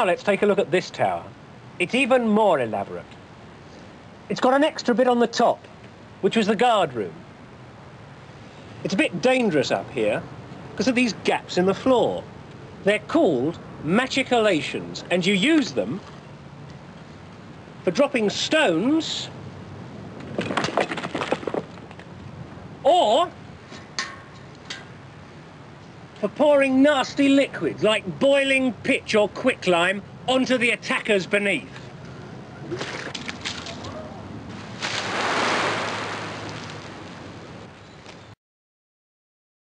Now let's take a look at this tower. It's even more elaborate. It's got an extra bit on the top, which was the guard room. It's a bit dangerous up here because of these gaps in the floor. They're called Machicolations, and you use them for dropping stones or for pouring nasty liquids like boiling pitch or quicklime onto the attackers beneath.